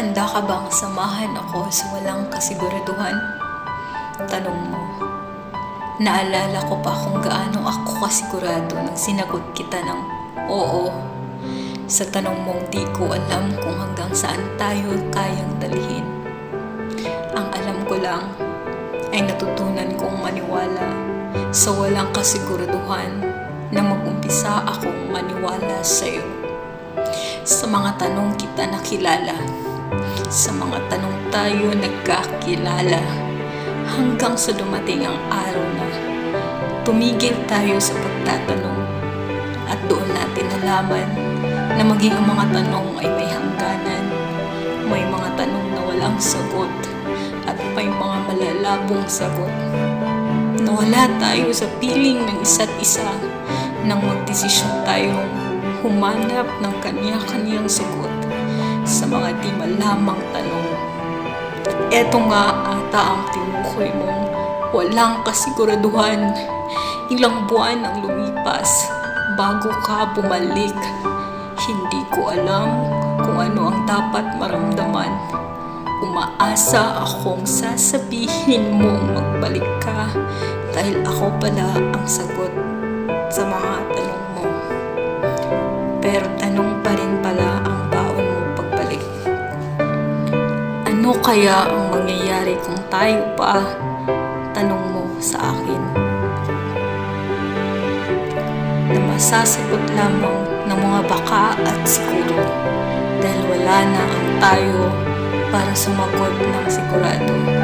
Handa ka bang samahan ako sa walang kasiguraduhan? Tanong mo. Naalala ko pa kung gaano ako kasigurado nang sinagot kita ng oo. Sa tanong mong di ko alam kung hanggang saan tayo kayang dalhin. Ang alam ko lang ay natutunan kong maniwala sa walang kasiguraduhan na mag-umpisa akong maniwala sa iyo. Sa mga tanong kita nakilala, sa mga tanong tayo nagkakilala, hanggang sa dumating ang araw na tumigil tayo sa pagtatanong at doon natin nalaman na maging ang mga tanong ay may hangganan, may mga tanong na walang sagot at may mga malalabong sagot. Nawala tayo sa piling ng isa't isa nang magdesisyon tayong humanap ng kanya-kanyang sagot sa mga di malamang tanong. Eto nga ata ang tinukoy mong walang kasiguraduhan. Ilang buwan ang lumipas bago ka bumalik. Hindi ko alam kung ano ang dapat maramdaman. Umaasa akong sasabihin mong magbalik ka dahil ako pala ang sagot sa mga tanong mo. Pero tanong pa rin pala ang baon mo pagbalik. Ano kaya ang mangyayari kung tayo pa? Tanong mo sa akin. Na masasagot lamang ng mga baka at siguro dahil wala na ang tayo para sumagot ng sigurado.